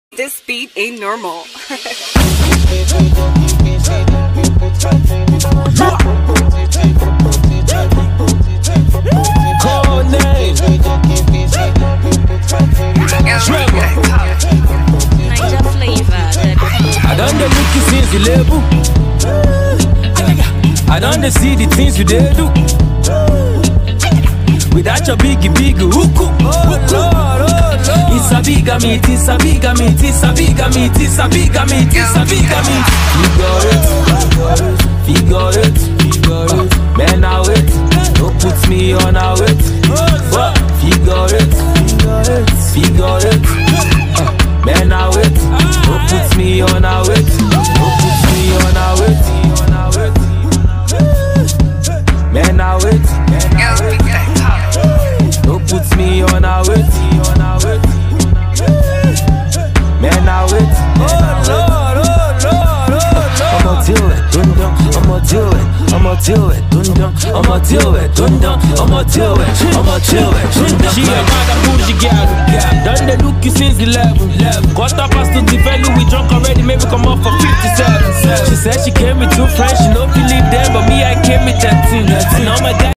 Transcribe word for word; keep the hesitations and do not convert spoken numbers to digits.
This beat ain't normal. Call name Trevor. Niger flavor. I done the look you since the label. I done the see the things you did do. Without your biggie biggie hookoo. It's a big meat, it's a big meat, it's a big meat, it's a big meat, it's a big meat. Figure it, figure it, man I wait. Don't put me on a wait. Figure it, figure it, man I wait. Don't put me on a wait. Don't put me on a wait. Man I wait. Don't put me on a wait. Man I wait. Oh Lord, oh Lord, oh Lord. I'ma deal it, dun dun. I'ma deal it, I'ma deal it, dun dun. I'ma deal it, dun dun. I'ma deal it, I'ma deal it, dun dun. She a mother bougie girl, done the look you since eleven. Quarter past to the value, we drunk already, maybe come off for fifty-seven. She said she came with two friends, she don't believe them, but me I came with that thing. And all my guys